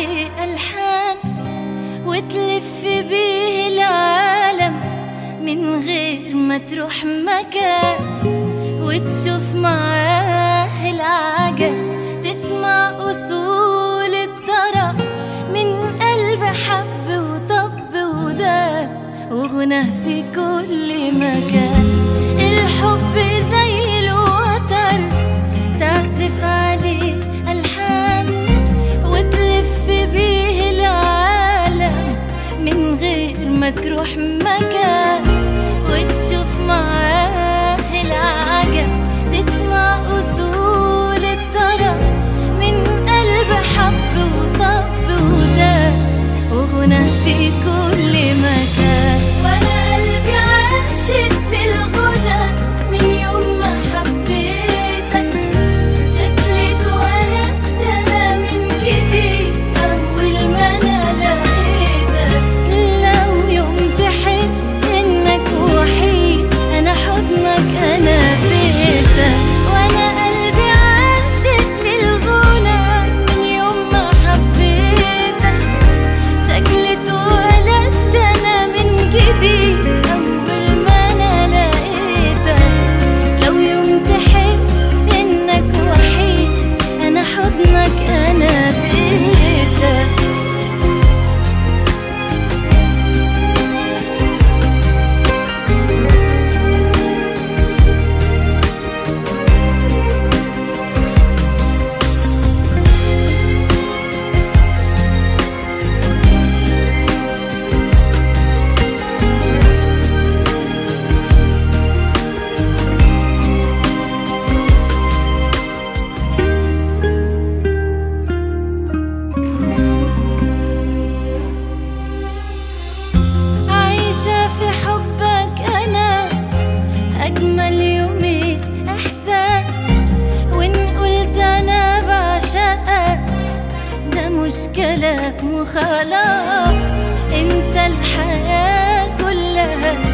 عليه ألحان وتلف بيه العالم من غير ما تروح مكان، وتشوف معاه العجب، تسمع أصول الطرب من قلب حب وطب وداب وغنى في كل مكان. الحب زي الوتر تعزف عليه ألحان وتلف بيه العالم من غير ما تروح مكان، وتشوف معاه العجب، تسمع أصول الطرب من قلب حب وطب وداب وغنى في كل مكان. وأنا قلبي عاشق للغنى من يوم ما حبيتك، شكلي اتولدت أنا من جديد أول ما أنا لقيتك. لو يوم تحس إنك وحيد أنا حضنك أنا بيتك. وأنا قلبي عاشق للغنى من يوم ما حبيتك، شكلي اتولدت أنا من جديد أول ما أنا لقيتك. لو يوم تحس إنك وحيد أنا حضنك أنا بيتك. عايشة في حبك أنا أجمل يومين إحساس، وإن قلت أنا بعشقك ده مش كلام وخلاص. أنت الحياة كلها